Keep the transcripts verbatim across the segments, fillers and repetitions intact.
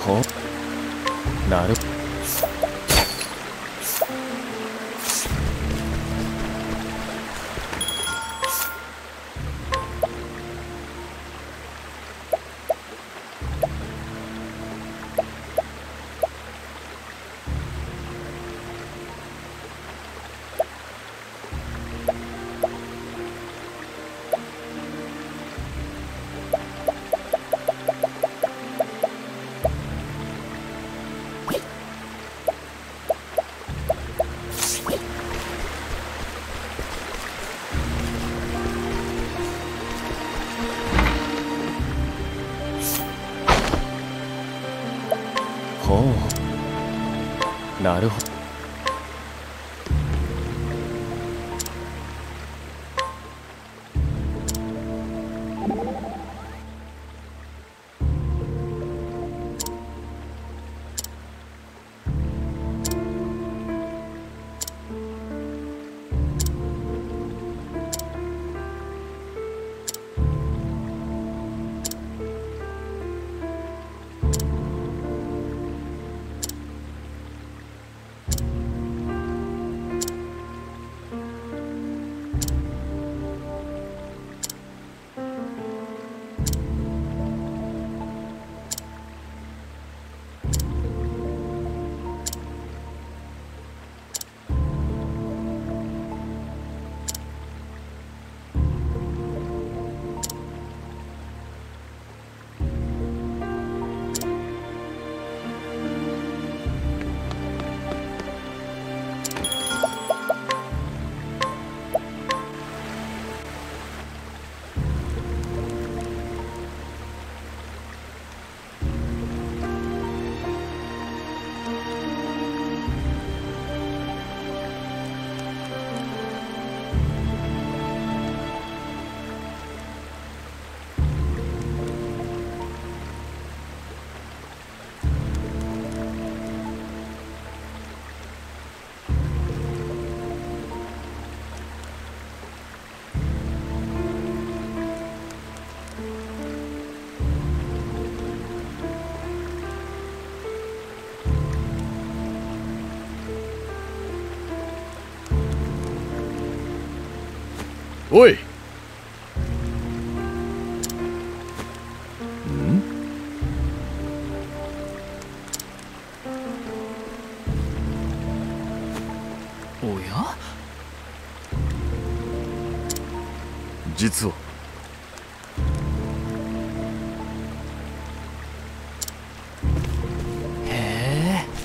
ほう、なる。ほう、なるほど。おい。ん？おや？実はへえ。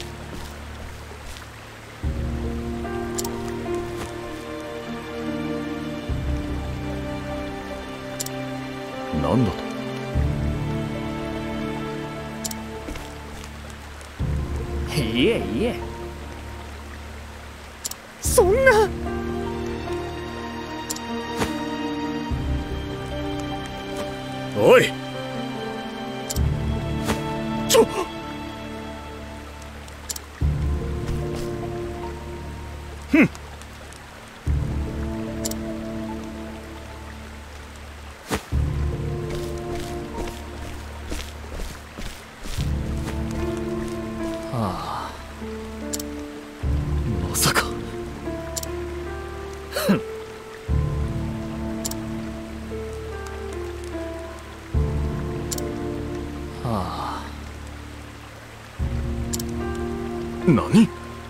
なんだと？いえいえ。そんな。おい。ちょ。ふん。はあ、まさか。ふん。はあ。何？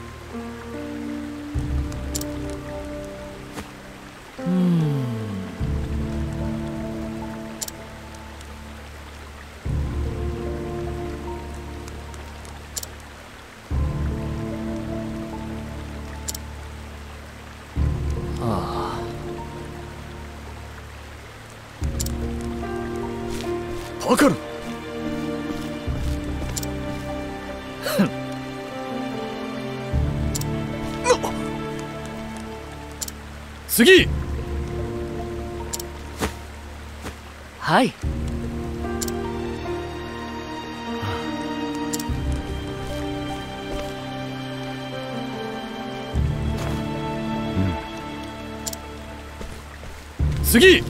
うーん。ああ。わかる。ふん。次。はい。次。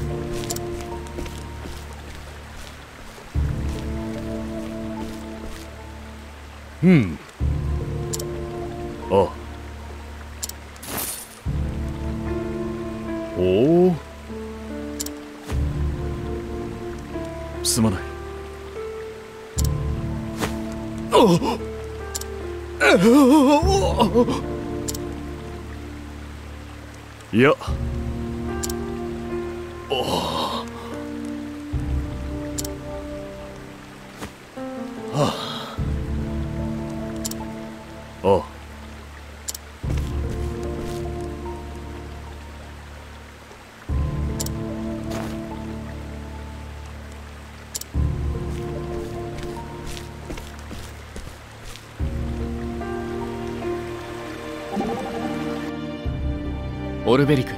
うんあおおすまないいやおああオルベリク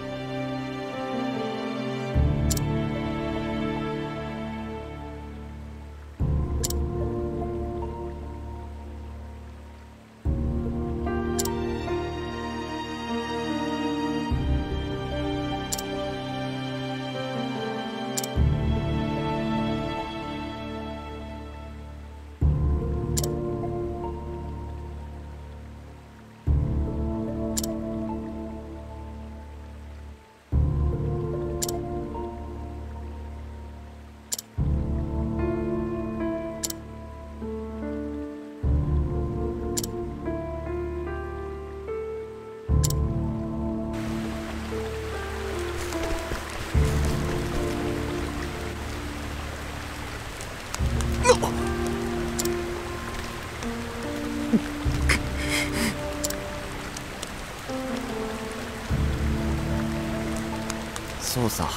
そうさ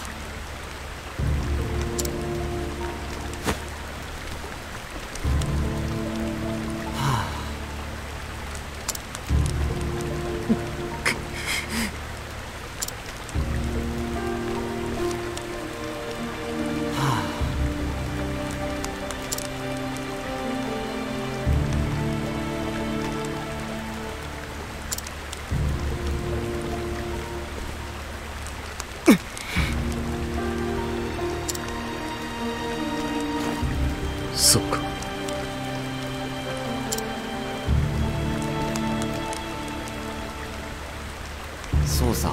そうかそうさ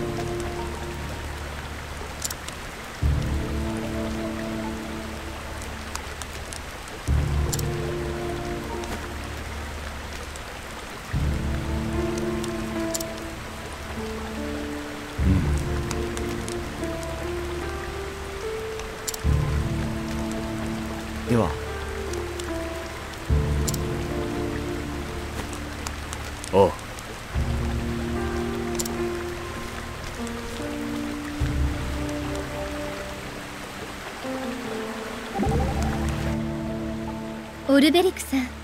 ではああオルベリクさん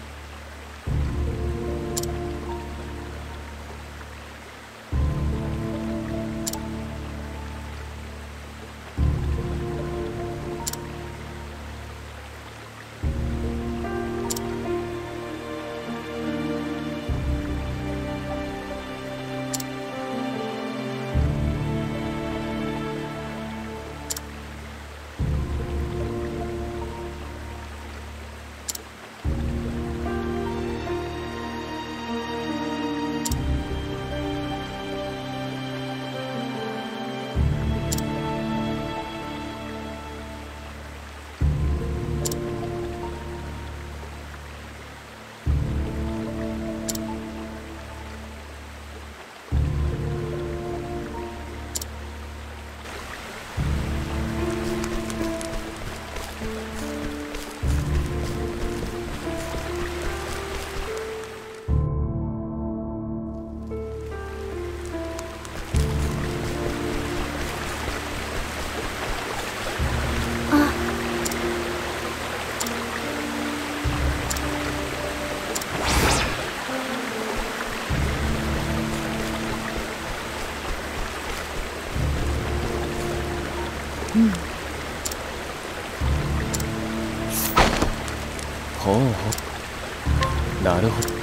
ほうほうなるほど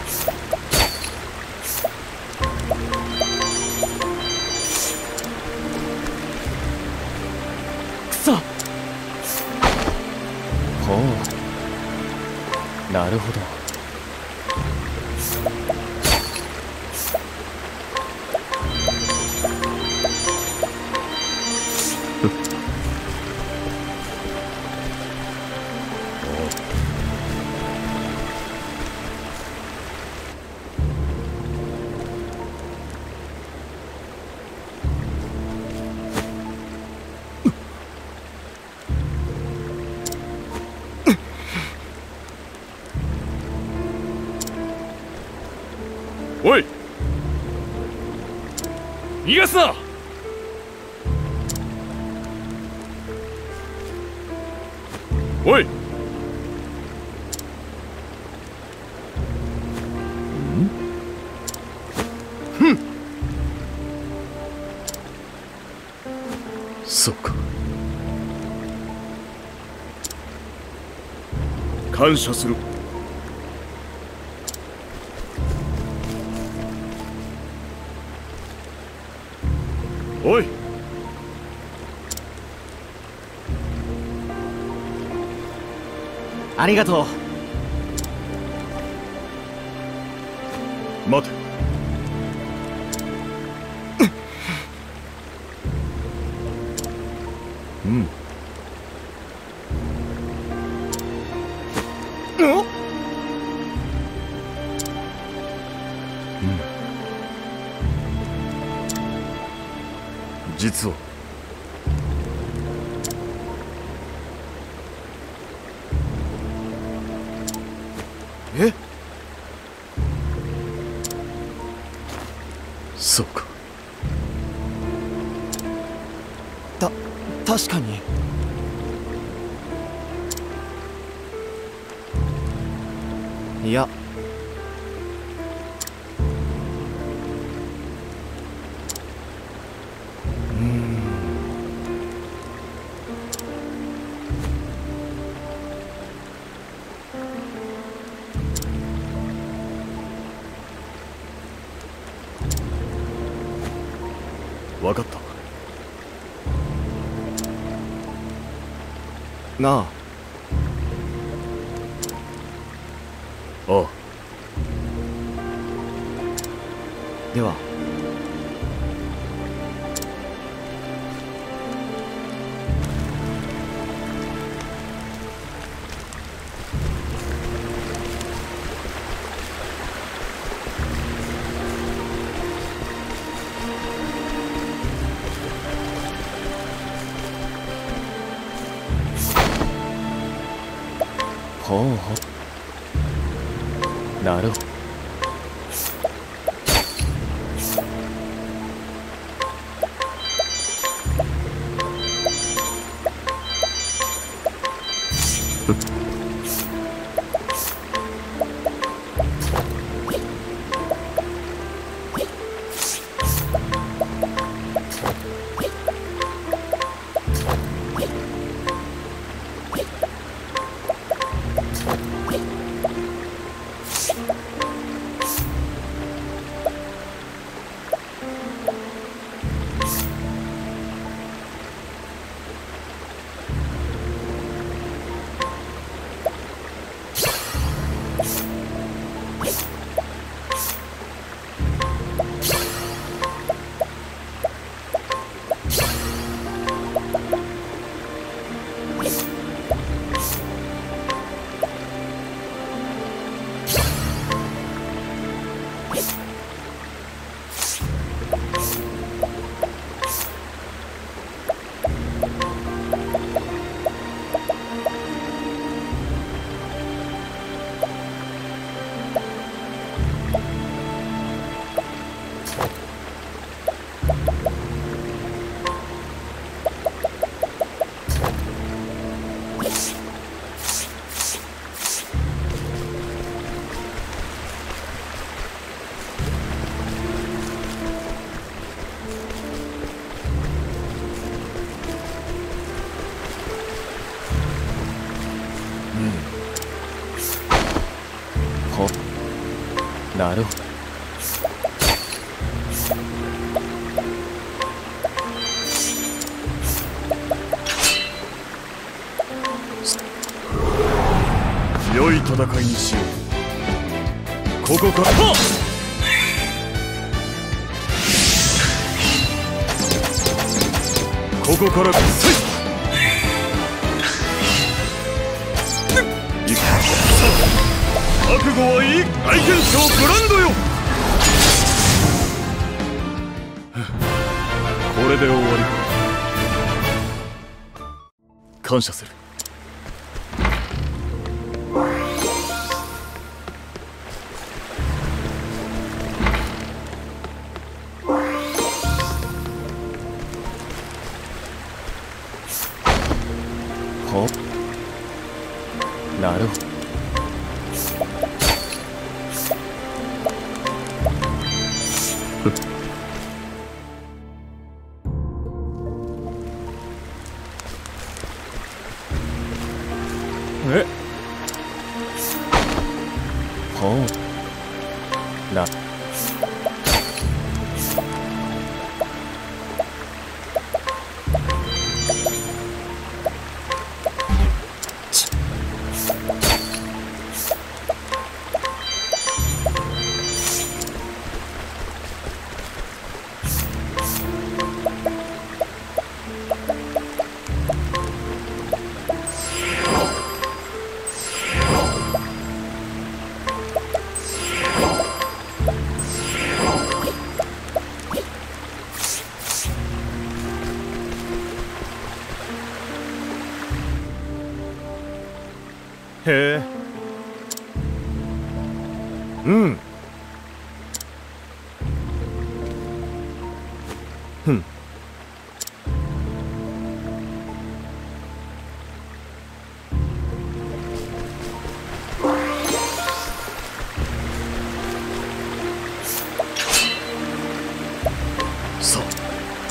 くそほうなるほど逃がすな。おい。ふん。そうか。感謝する。おい。 ありがとう。 待て。うん。 おっ。 実はえ？ そうか。 た確かに。いや、 分かった。 なあ。 ああ。 では。 ほうほう。なるほど。なるほど。良い戦いにしよう。ここからはっここからせいいくさあ覚悟はいい。大元将ブランドよ。これで終わりか。感謝する。 ほなるほど。えほうなへえうんふんさあ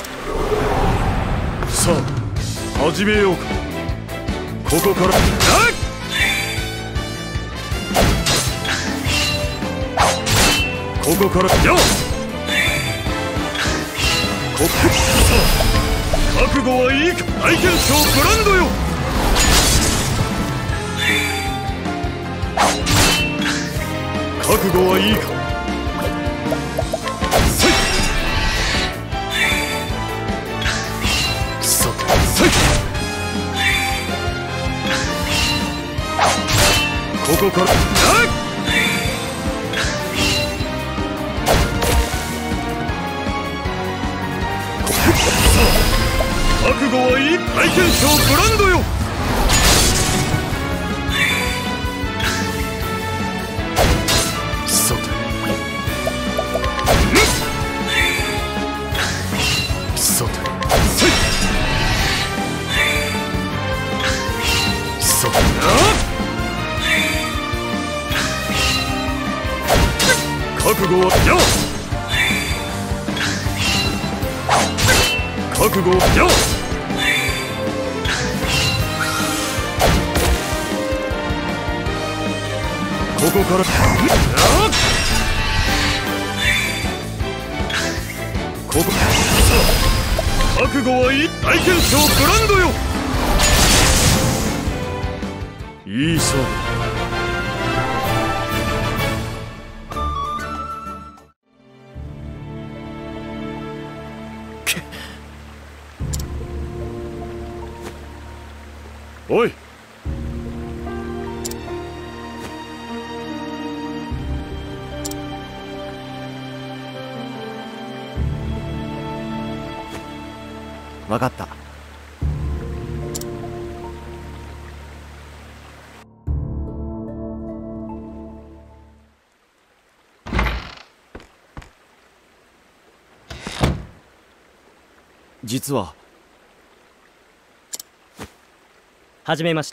さあ始めようか。ここからあっここからよっここさあ覚悟はいいか。大剣将ブランドよ。覚悟はいいか。せいさあせいここからあっ覚悟はいい。大剣将ブランドよ。さてさてせいさてあ覚悟はよ覚悟よここからここさあ覚悟はいい。大剣将ブランドよ。いい勝負。おいわかった。実ははじめまして。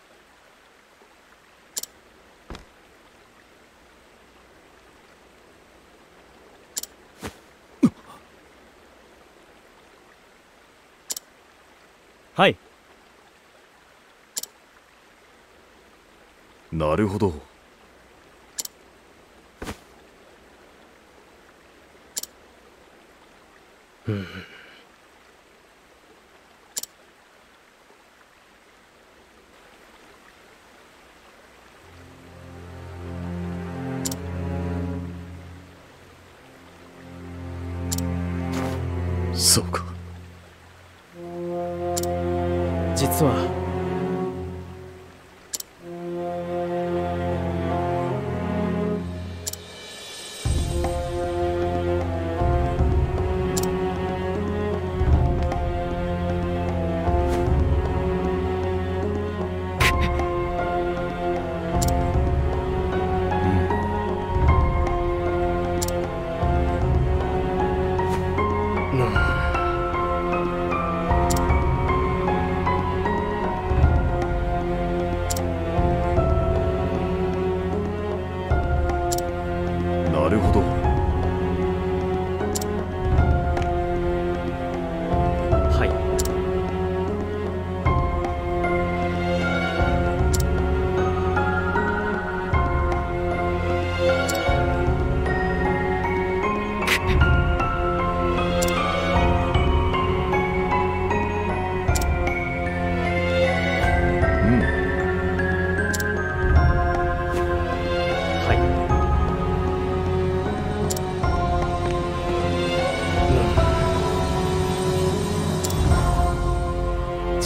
はい。 なるほど。 うんそうか。 実は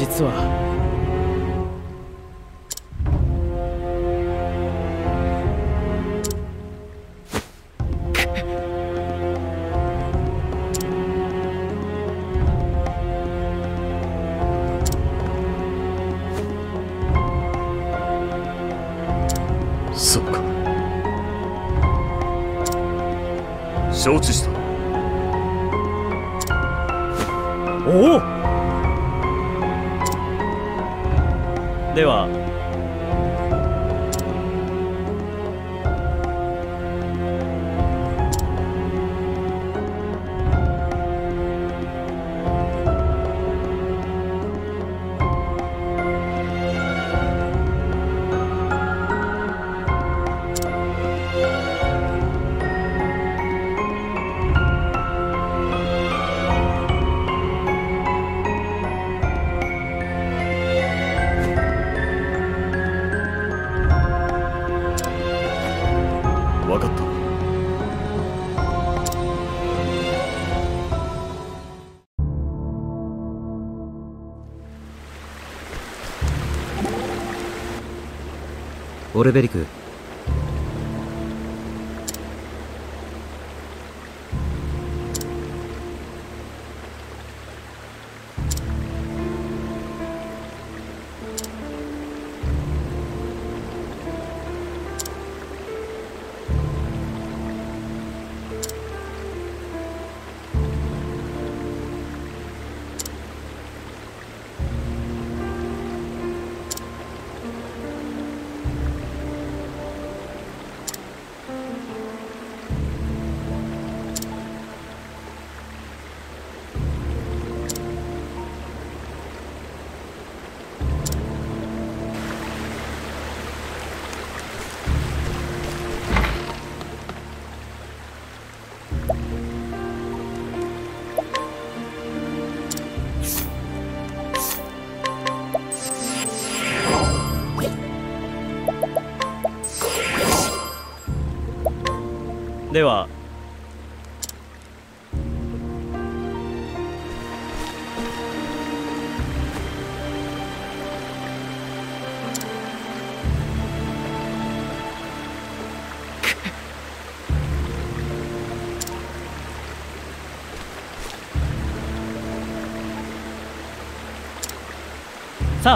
実はそうか、承知した。 おお。では分かった。 オルベリク、 ではさあ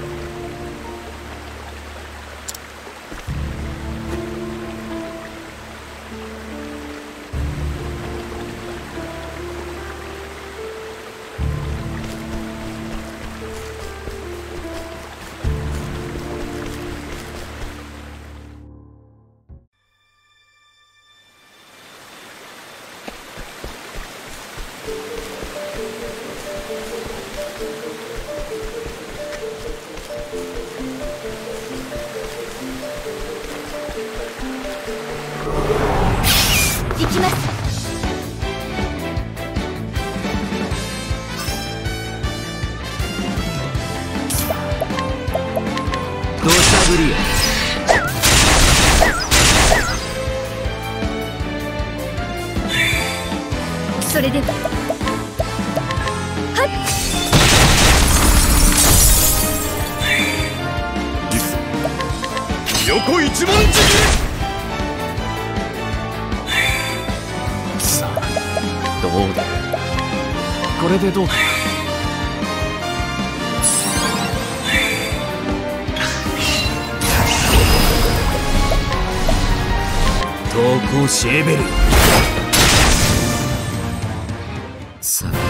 行きます。 土砂降りよ。 それでははっ行くぞ。横一文字。 さあどうだ、これでどうか。投稿シェーベル。さあ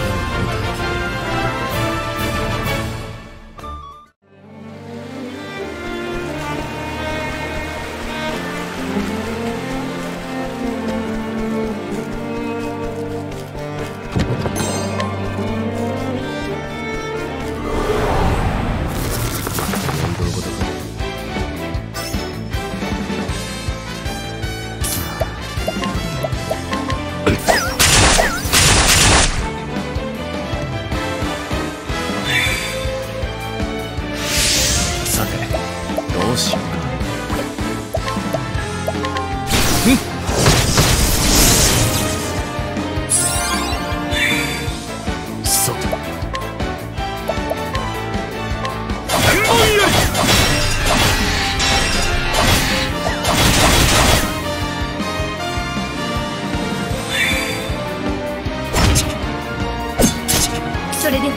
それでは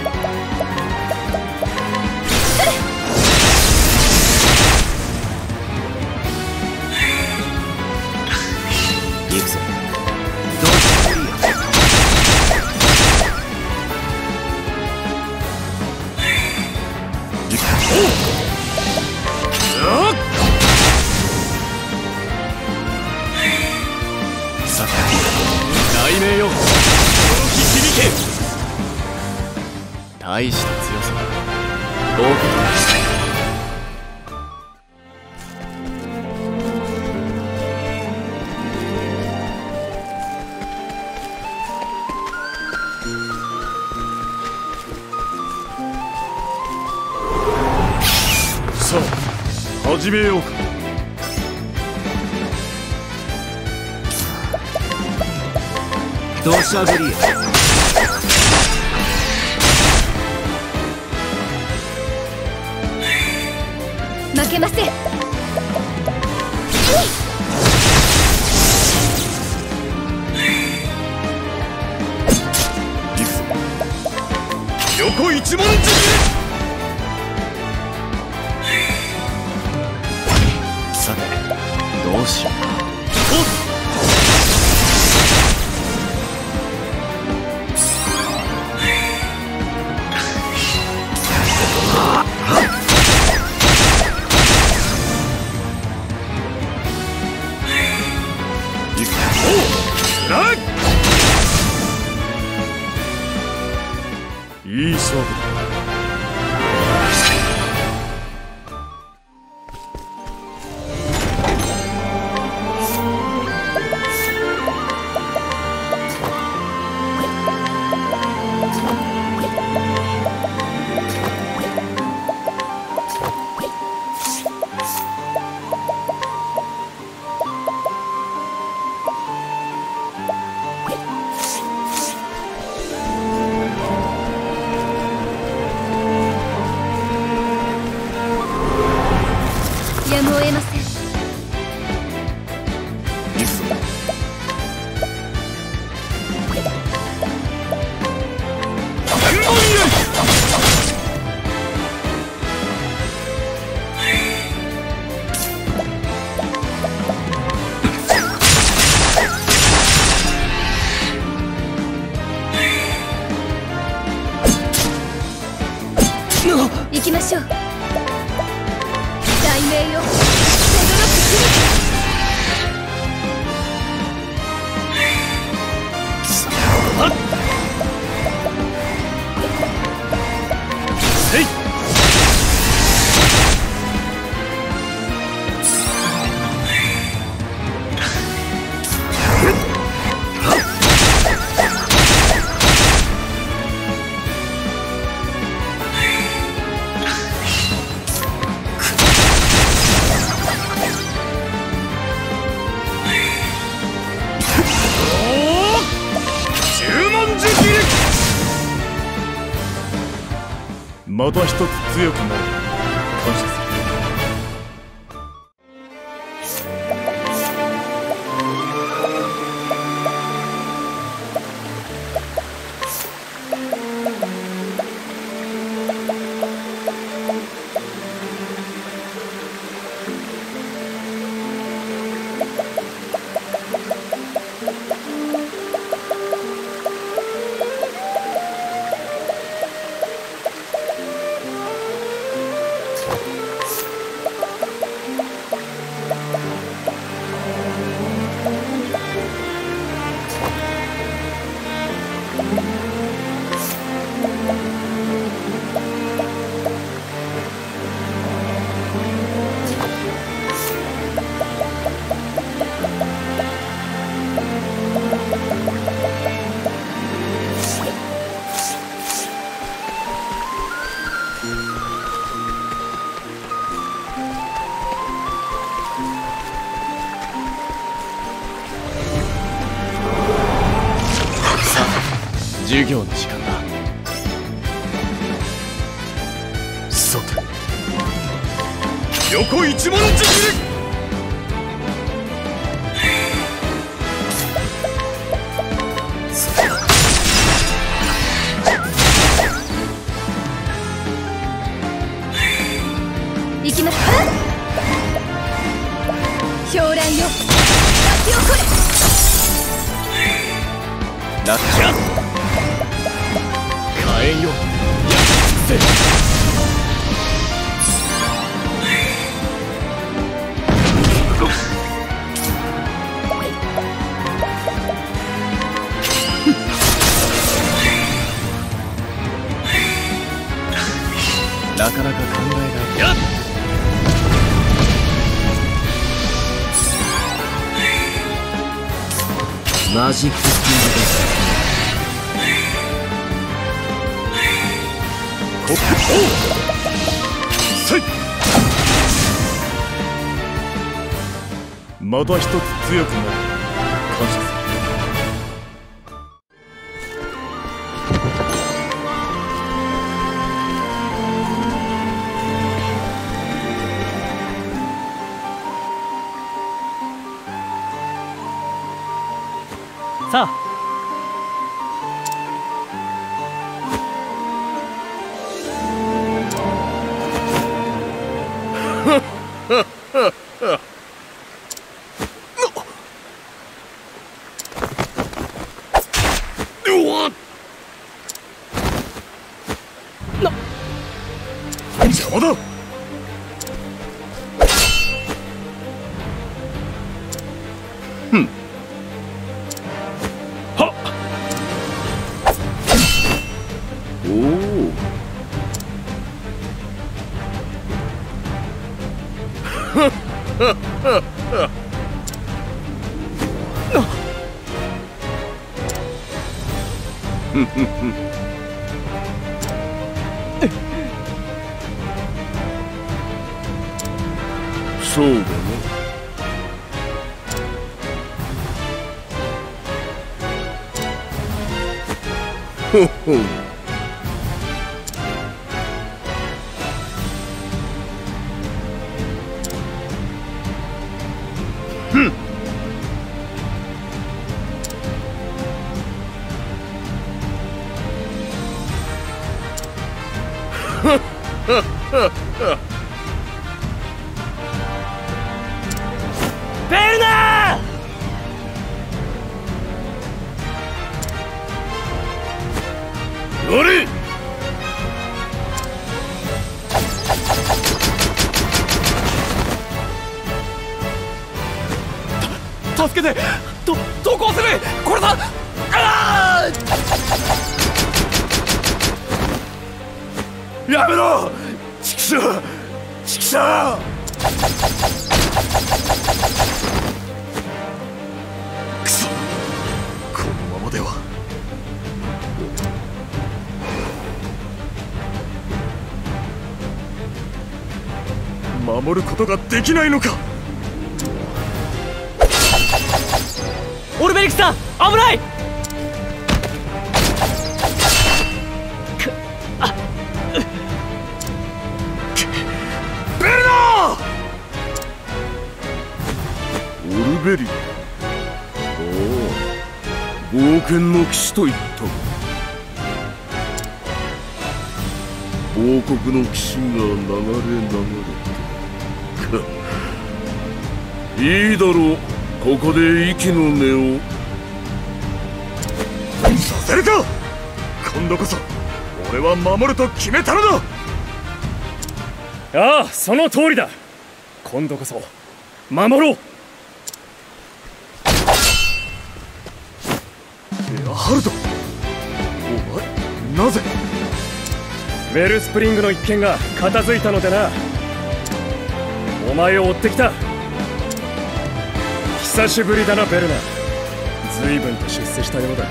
行くぞ。どうしたらいいよ。さて雷鳴よ、驚き響け。大した強さだ。合格だ。 さあ始めようか。 土砂降りや。 負けません。 横一文字切さてどうしようか。 いい勝負だ。 やむを得ません。行きましょう。雷鳴よ、 えい。また一つ強くなる。感謝する。 授業の時間だ。 さて横一文字切り。 援よ、焼き尽くせ。なかなか考えられない。マジックスピンドです。 コップオーせい。また一つ強くなる。感謝する。 さあ邪魔だ。ふん。はっ。おお。はっはっはっは。ふんふんふん。そうだね。ほほう。ふん。はっはっはっは。 ベルナー！ 悪い。 た助けて。と投降する。これだ。ああ！ やめろ。ちくしょう。ちくしょう。くそ。このままでは。守ることができないのか。 オルベリクさん危ない。くあベルナー！オルベリク。おお、冒険の騎士と言ったが、王国の騎士が流れ流れいいだろう。ここで息の根をさせるか。今度こそ俺は守ると決めたのだ。 ああ、その通りだ。今度こそ守ろう。 エアハルト、お前なぜ。 ウェルスプリングの一件が片付いたのでな。お前を追ってきた。久しぶりだなベルナ。随分と出世したようだ。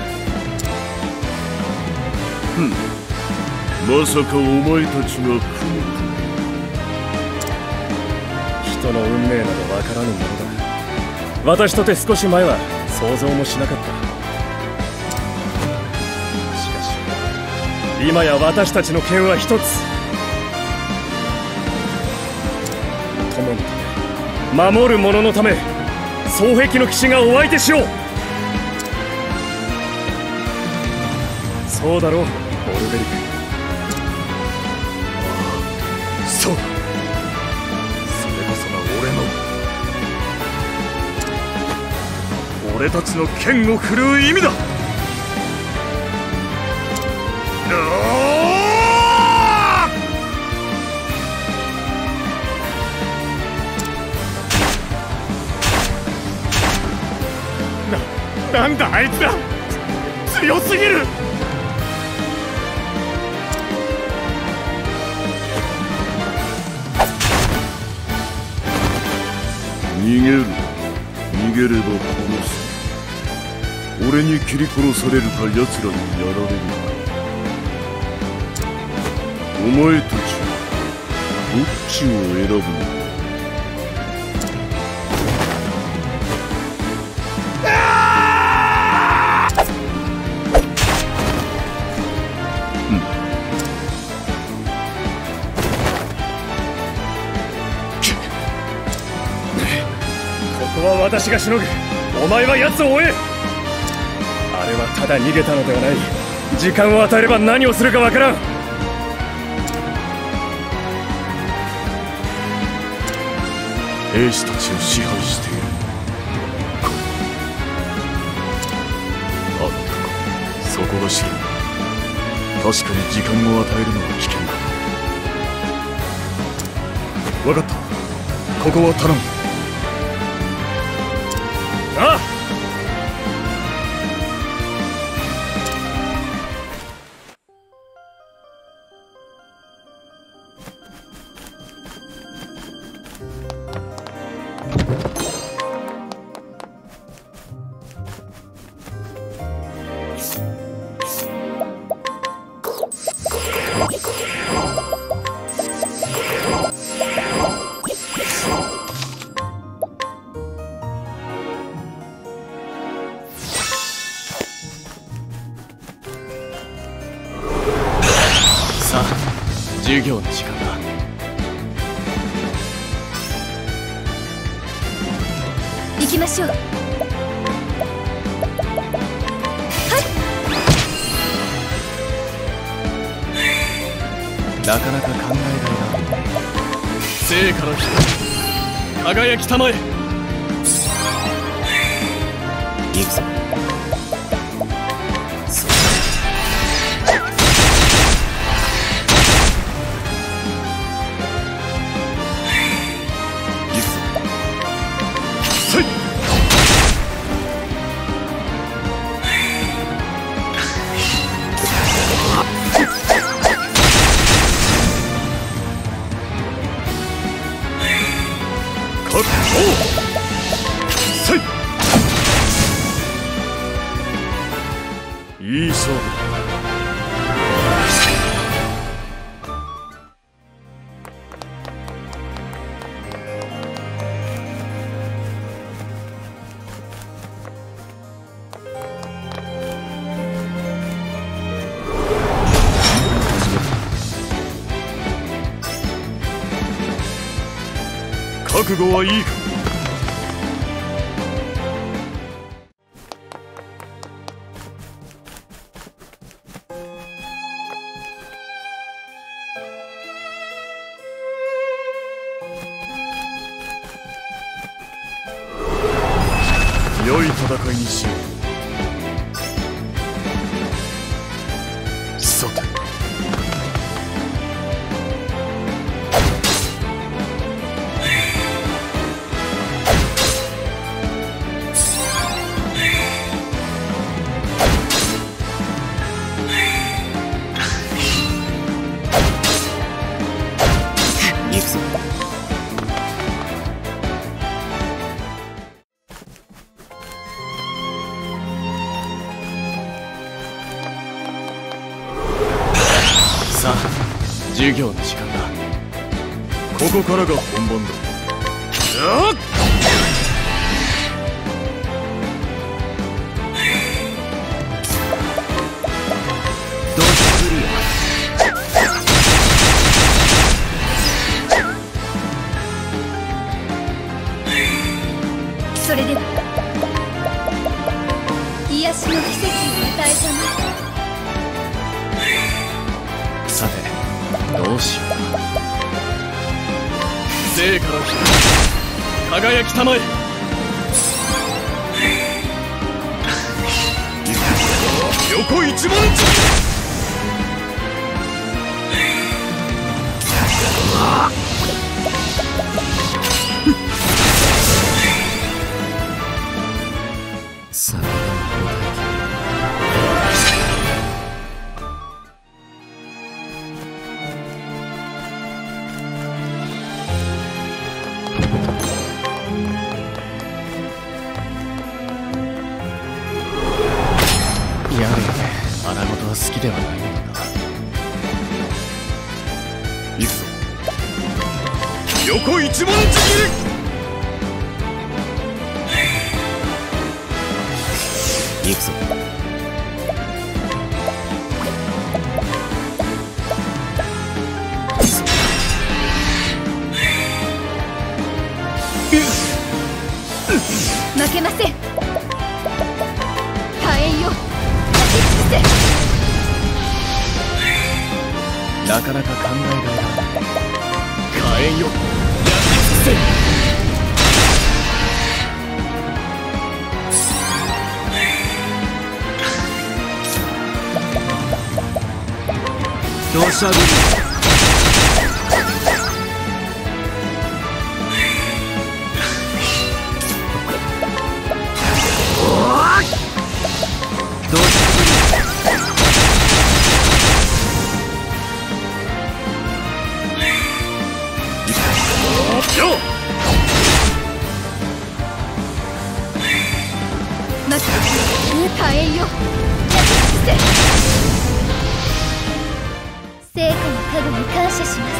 ふん、まさかお前たちが来る。 人の運命などわからぬものだ。私とて少し前は想像もしなかった。しかし今や私たちの剣は一つ。友のため、守る者のため、双璧の騎士がお相手しよう。そうだろう、オルベリク。 そうだ。それこそが俺の俺たちの剣を振るう意味だ。ああ！ だあいつら強すぎる。 逃げる。逃げれば殺す。俺に切り殺されるか奴らにやられるか。お前たちどっちを選ぶのか。 ここは私がしのぐ。お前は奴を追え。あれはただ逃げたのではない。時間を与えれば何をするかわからん。 兵士たちを支配している。あったか、そこが知る。確かに時間を与えるのは危険だ。分かった。ここは頼む。 ああ。 さあ、授業の時間だ。 行きましょう。 なかなか考えがいが成果の光、輝きたまえ。行くぞ。 いい勝負。覚悟はいいか。良い戦いにしよう。さて行くぞ。さあ、授業の時間だ。 ここからが本番だ。 よっ。どうするよ。 それでは癒しの奇跡を与えたまえ。 さて、どうしようか。成果の光、輝きたまえ。 横一文字。 さあ、 敵ではないのだな。 行くぞ。 横一文字切り。 行くぞ。 負けません。火炎よ、焼き尽くせ。 なかなか考えがいだ。火炎よ、焼き尽くせ。土砂降り。 火炎よ、焼き尽くせ。成果の影に感謝します。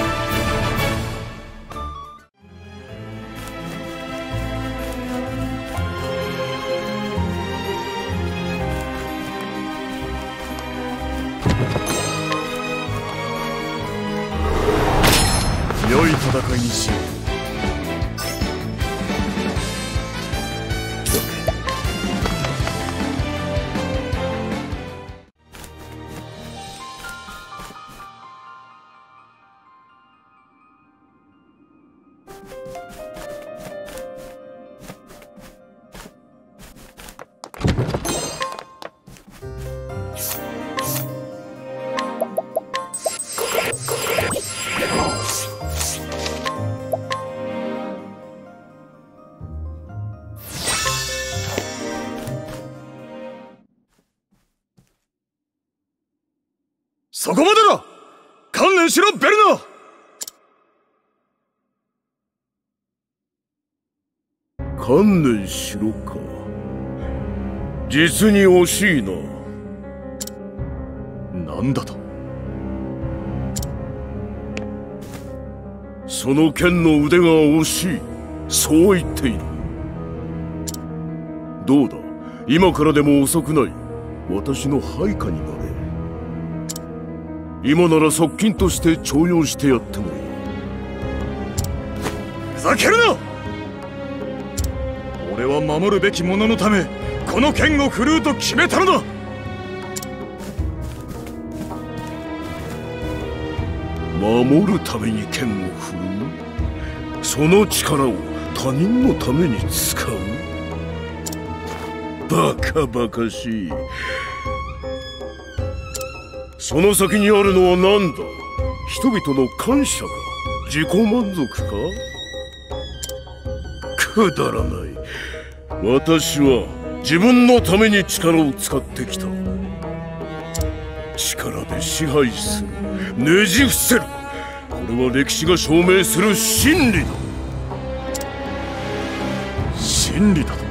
良い戦いにしよう。 そこまでだ。観念しろ、ベルナ。観念しろか。実に惜しいな。 なんだと。 その剣の腕が惜しい、そう言っている。どうだ、今からでも遅くない。私の配下になれ。今なら側近として重用してやってもいい。 ふざけるな。俺は守るべき者のためこの剣を振るうと決めたのだ。 守るために剣を振るう。その力を他人のために使う。バカバカしい。その先にあるのは何だ。人々の感謝か、自己満足か。くだらない。私は自分のために力を使ってきた。力で支配する、ねじ伏せる。これは歴史が証明する真理だ。 真理だと。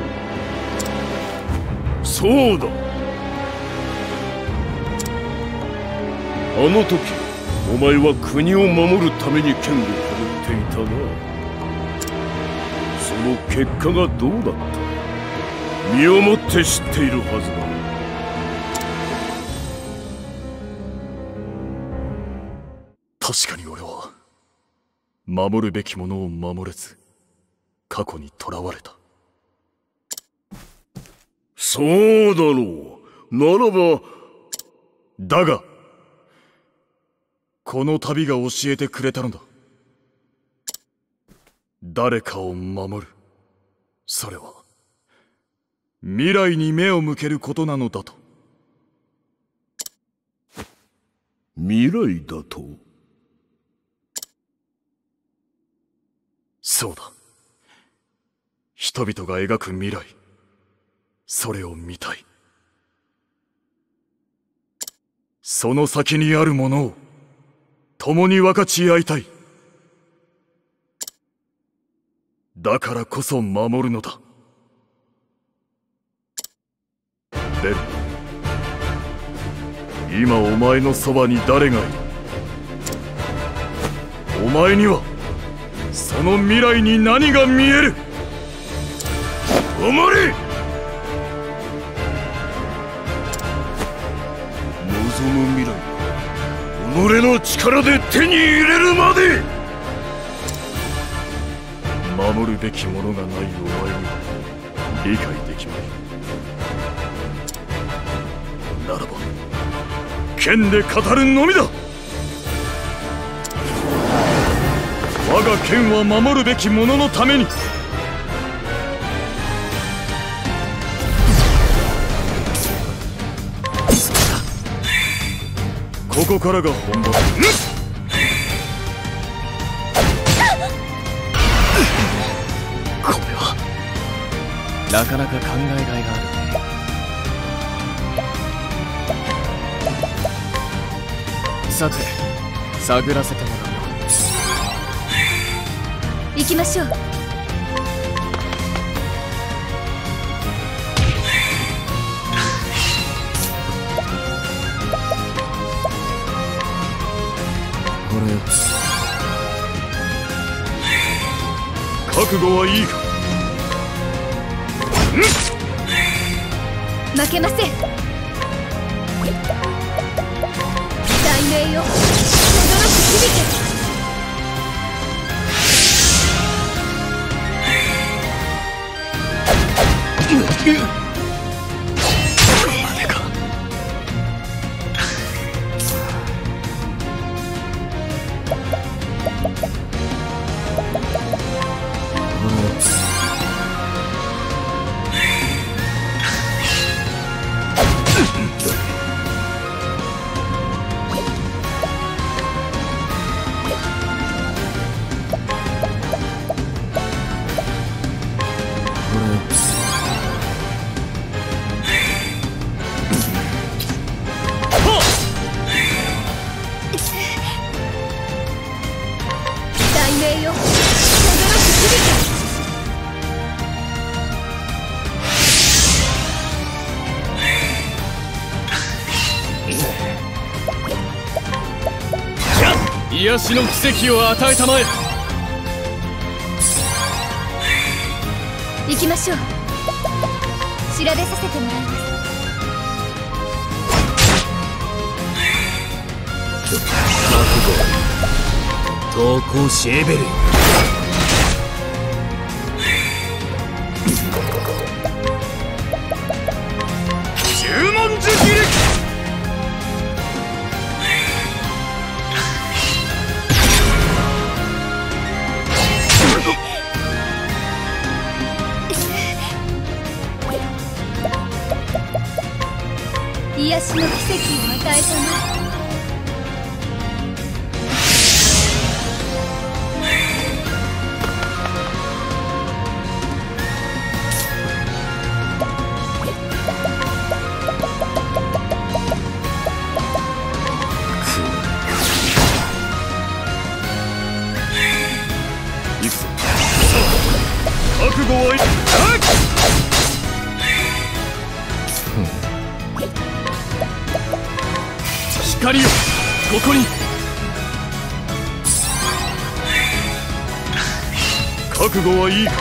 そうだ。あの時お前は国を守るために剣を振るっていたが、その結果がどうだった。身をもって知っているはずだ。確かに俺は守るべきものを守れず過去にとらわれた。 そうだろう。ならばだがこの旅が教えてくれたのだ。誰かを守る、それは未来に目を向けることなのだと。 未来だと。 そうだ。人々が描く未来、それを見たい。その先にあるものを共に分かち合いたい。だからこそ守るのだ。ベル、 今お前のそばに誰がいる？お前にはその未来に何が見える？おもり！望む未来、己の力で手に入れるまで！守るべきものがないお前には理解できない。ならば剣で語るのみだ。我が剣は守るべき者のために。ここからが本番。これはなかなか考えがいがあるね。さて探らせてもらおう。 行きましょう。 これ覚悟はいいか？ 負けません。雷鳴よ、轟く響け。雷鳴よ、轟く響け。 癒しの奇跡を与えたまえ。 行きましょう。調べさせてもらいます。 投稿シェーベル。 十文字切り。 癒しの奇跡を与えたまえ。 行くぞ。覚悟はいい。 光よ、ここに。 覚悟はいいか？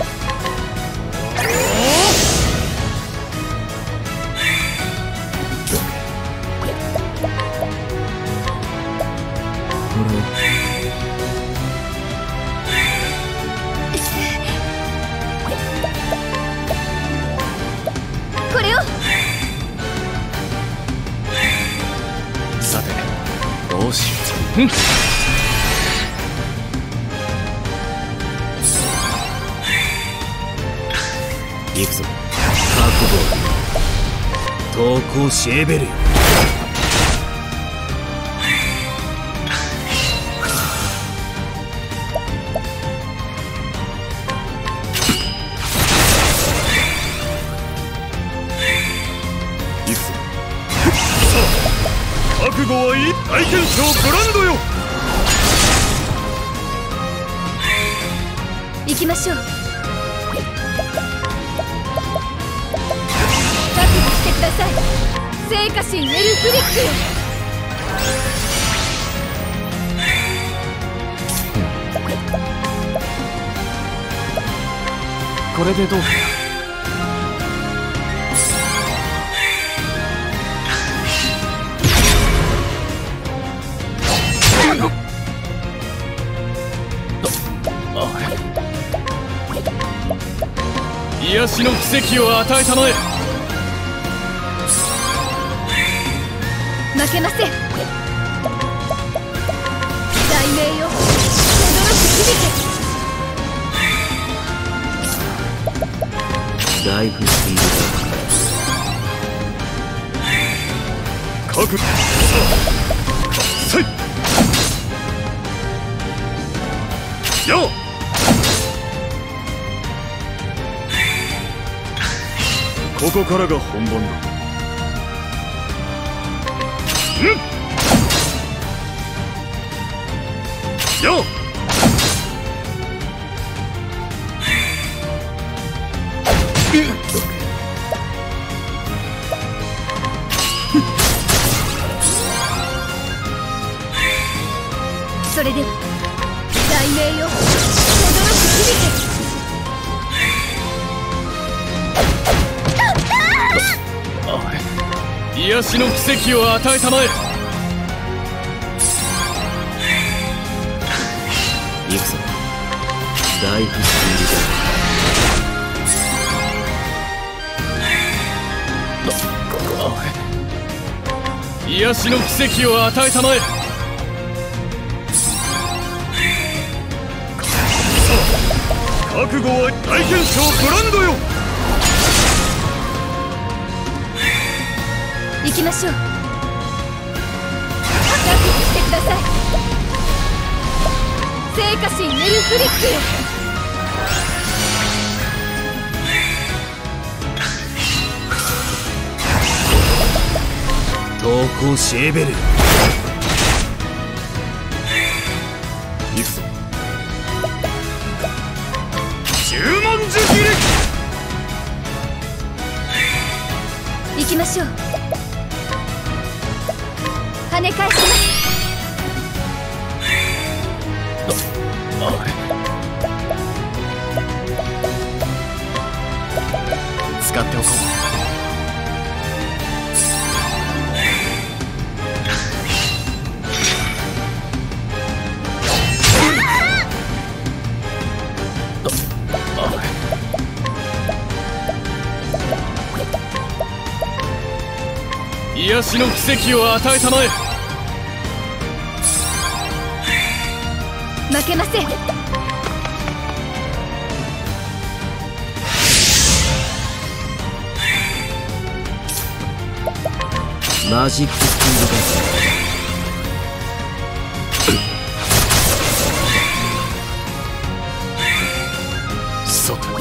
これを。 さてどうしよう。うん、行くぞ。覚悟。投稿シェーベルよ。 行くぞ。覚悟はいい。大剣将ブランドよ。 行きましょう。覚悟してください。 聖火神エルフリックよ。 これでどうかな。癒しの奇跡を与えたまえ。 負けません。雷鳴よ、轟く響け。 ライフスピード各せいよここからが本番だ。うんよっそれでは雷鳴よ、轟く響け。 癒しの奇跡を与えたまえ。 行くぞ。ライフスピード癒しの奇跡を与えたまえ。 覚悟は大現象ブランドよ。 行きましょう。アタックしてください。聖火神エルフリックよ。 投稿シェーベル。 行くぞ。十文字切り。 行きましょう。跳ね返します。 使っておこう。癒しの奇跡を与えたまえ。 負けません。 マジックスピードガス。 さて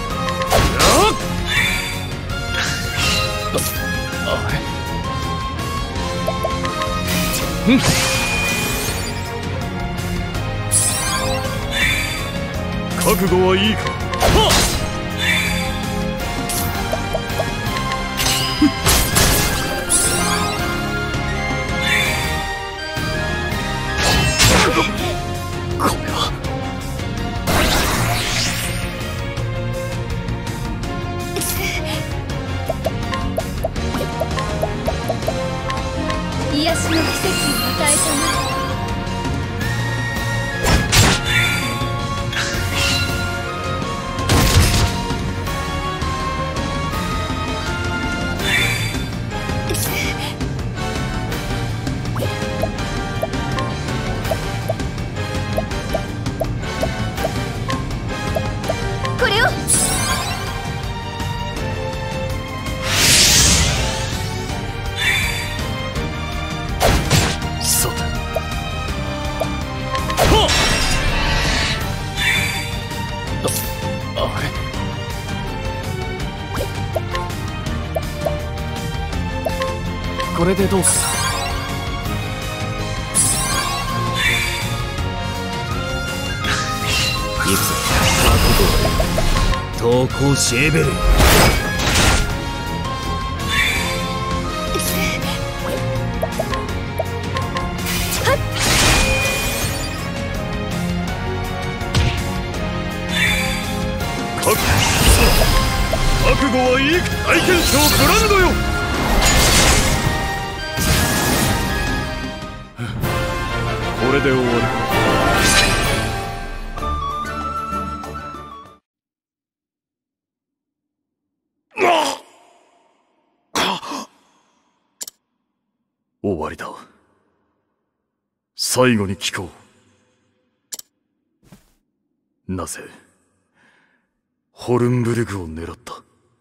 うん覚悟はいいか。はっこれは癒しの奇跡を与えたまえ。これを。 さてこれでどうかな。 行くぞ。覚悟。投稿シェーベル。 はいい大剣将ブランドよ。これで終わりか。 終わりだ。最後に聞こう。なぜホルンブルグを狙った？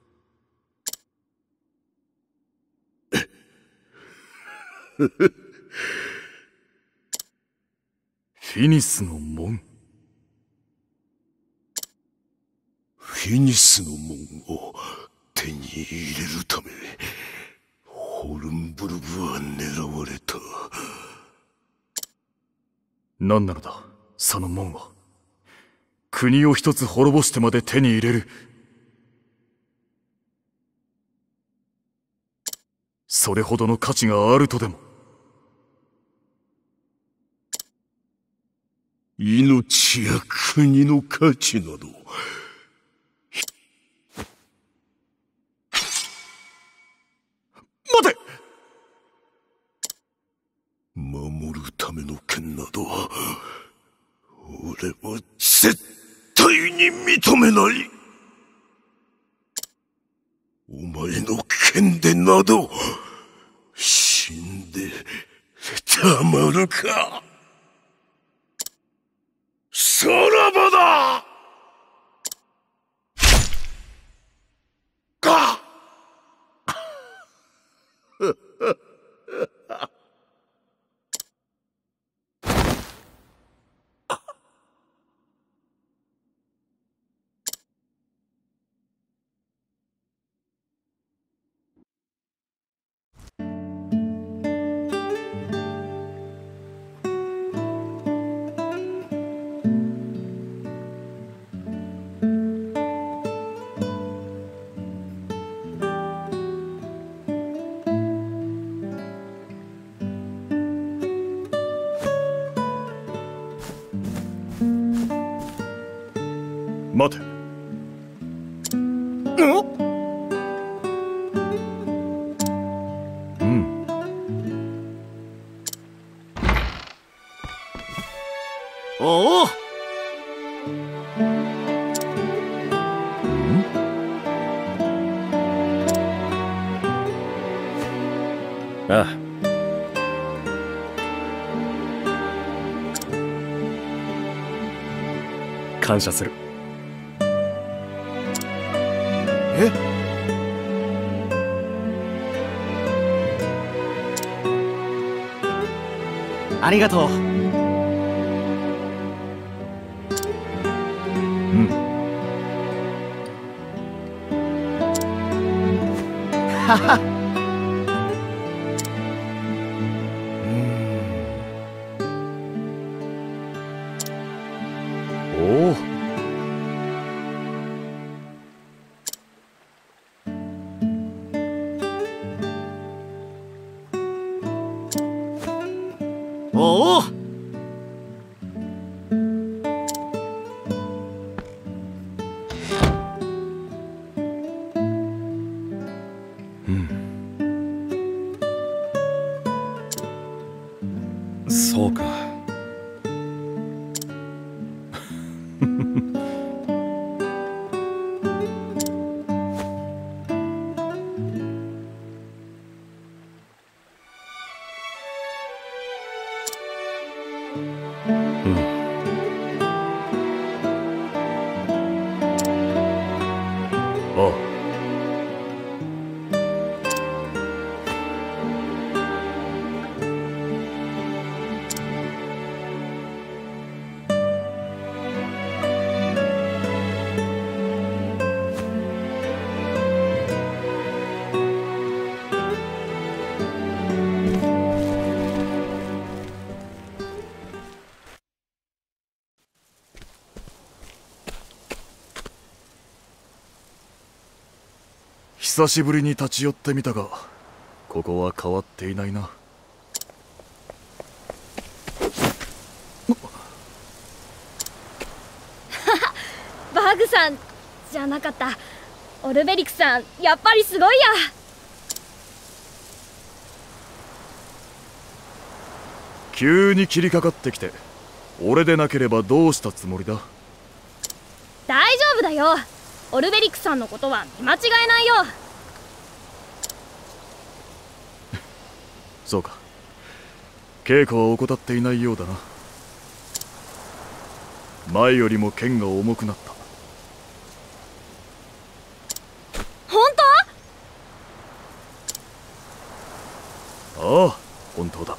フィニスの門。 フィニスの門を手に入れるためホルンブルグは狙われた。 何なのだその門は。国を一つ滅ぼしてまで手に入れる。それほどの価値があるとでも。 命や国の価値など待て。 守るための剣など俺は絶対に認めない。お前の剣でなど死んでたまるか。さらばだか待て。うん。 おお。 ああ。感謝する。 え？ありがとう。うん。はは。 おお。 おお。 うん。 そうか。 ああ。久しぶりに立ち寄ってみたが、ここは変わっていないな。 バーグさんじゃなかった。 オルベリクさんやっぱりすごいや。 急に切りかかってきて俺でなければどうしたつもりだ。 大丈夫だよ。オルベリクさんのことは見間違いないよ。 そうか、稽古は怠っていないようだな。前よりも剣が重くなった。 本当？ああ、本当だ。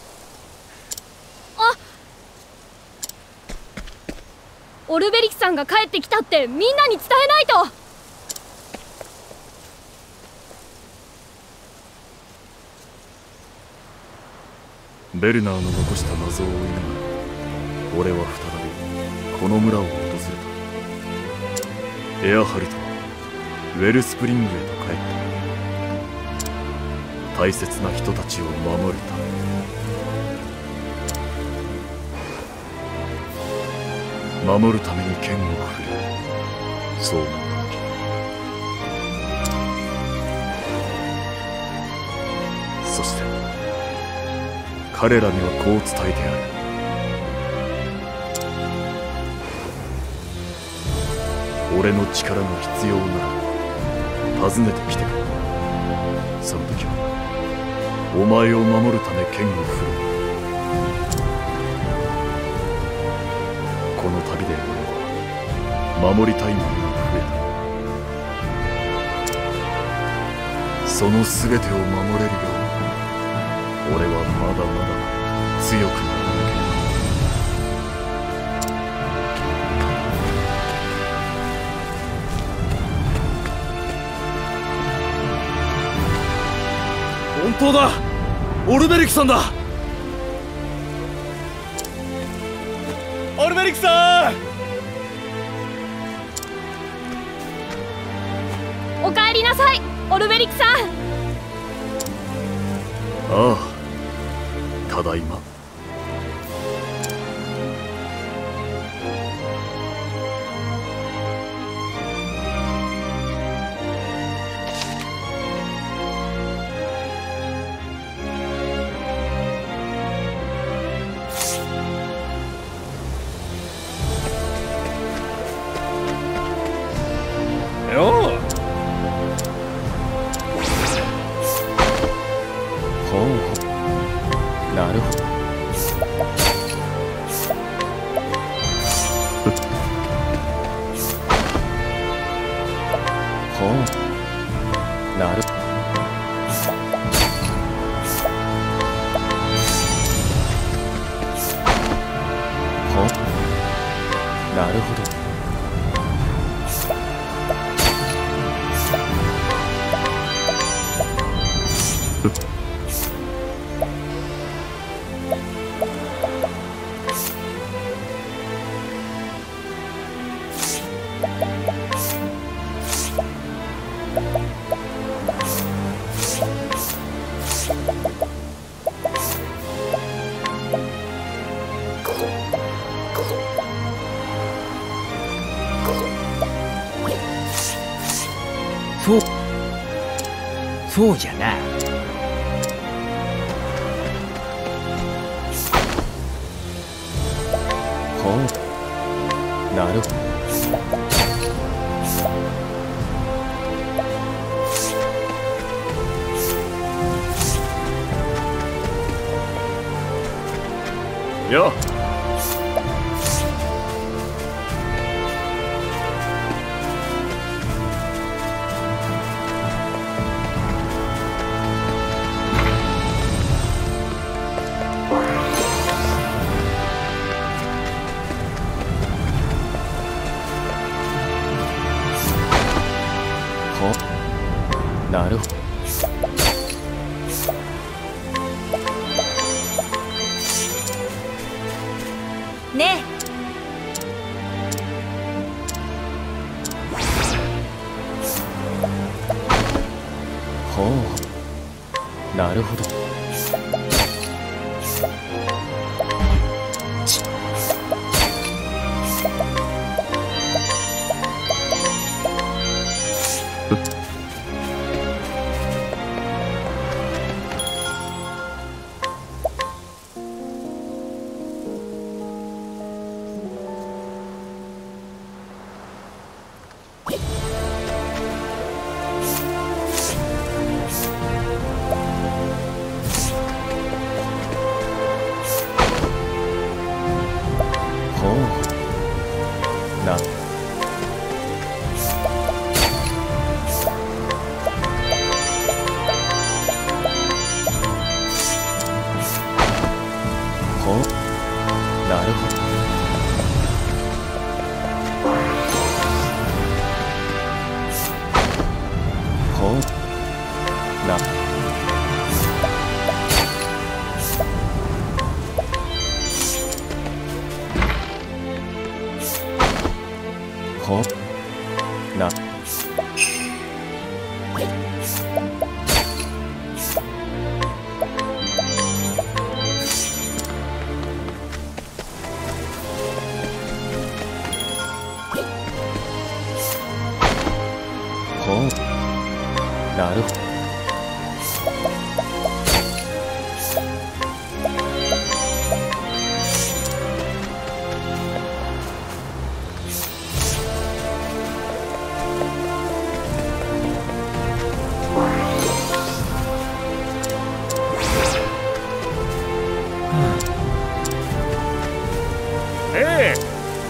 あ、オルベリクさんが帰ってきたってみんなに伝えないと。 ベルナーの残した謎を追いながら俺は再びこの村を訪れた。エアハルト、ウェルスプリングへと帰った。大切な人たちを守るため。守るために剣を振る、そう思った時、そして彼らにはこう伝えてある。俺の力が必要なら訪ねてきてくれ。その時はお前を守るため剣を振る。この旅で俺は守りたいものが増えた。その全てを守れるように俺はまだまだ強くならなければ。 本当だ、オルベリクさんだ。オルベリクさん、 おかえりなさい、オルベリクさん。 ああ、ただいま。 よう。ほうほう、なるほど。ほう、なるほど。ほう、なるほど。 そうそうじゃな。 ほう、なるほど。 よっ、 ほう、なるほど。 ねほう、なるほど。 ほう、なるほど。ほう、なほう、なほう、なるほど。ええ、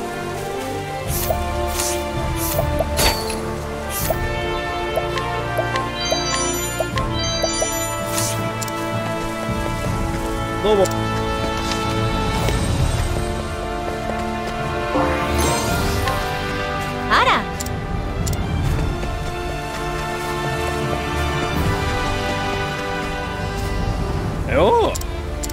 どうも。 あら、 よう。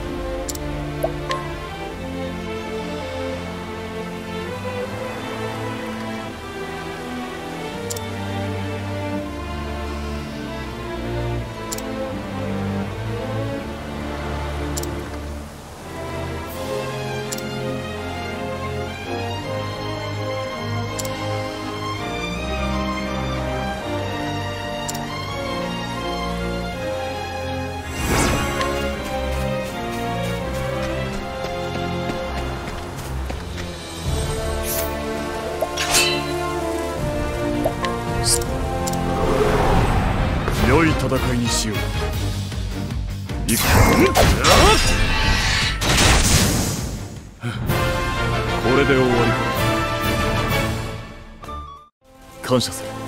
良い戦いにしよう。行く。これで終わりか。感謝する。